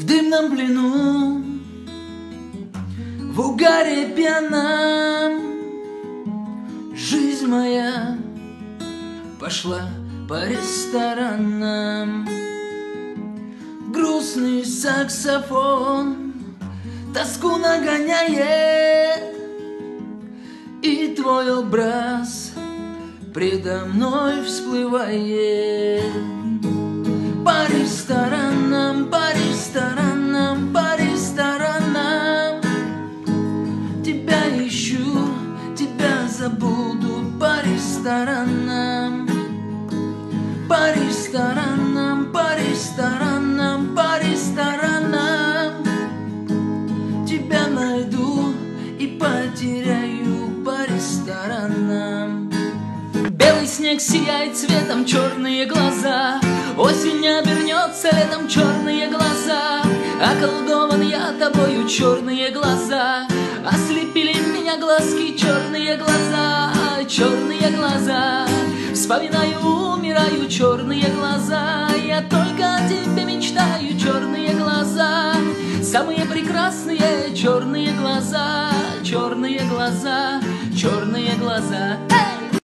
дымном плену, в угаре пьяном. Жизнь моя пошла по ресторанам. Грустный саксофон тоску нагоняет, и твой образ предо мной всплывает. По ресторанам, по ресторанам, по ресторанам тебя ищу, тебя забуду. По ресторанам, по ресторанам, по ресторанам, по ресторанам тебя найду и потеряю. По ресторанам. Белый снег сияет цветом, черные глаза. Осень обернется летом, черные глаза. Околдован я тобою, черные глаза. Ослепили меня глазки, черные глаза, черные глаза. Вспоминаю, умираю, черные глаза. Я только о тебе мечтаю, черные глаза. Самые прекрасные черные глаза, черные глаза, черные глаза.